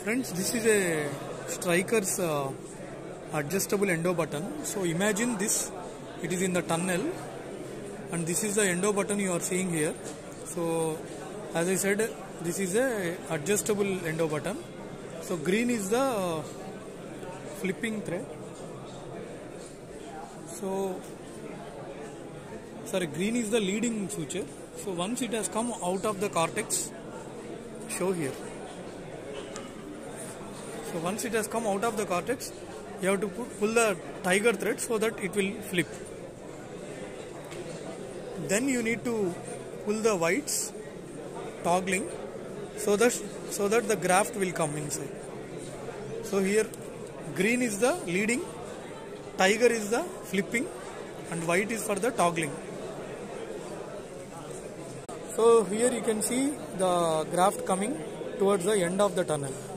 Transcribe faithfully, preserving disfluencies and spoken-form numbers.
Friends, this is a Striker's uh, adjustable endo button. So imagine this, it is in the tunnel and this is the endo button you are seeing here. So as I said, this is a adjustable endo button. So green is the uh, flipping thread. So sorry, green is the leading suture. So once it has come out of the cortex, show here. So once it has come out of the cortex, you have to put, pull the tiger thread so that it will flip. Then you need to pull the whites, toggling, so that so that the graft will come inside. So here green is the leading, tiger is the flipping, and white is for the toggling. So here you can see the graft coming towards the end of the tunnel.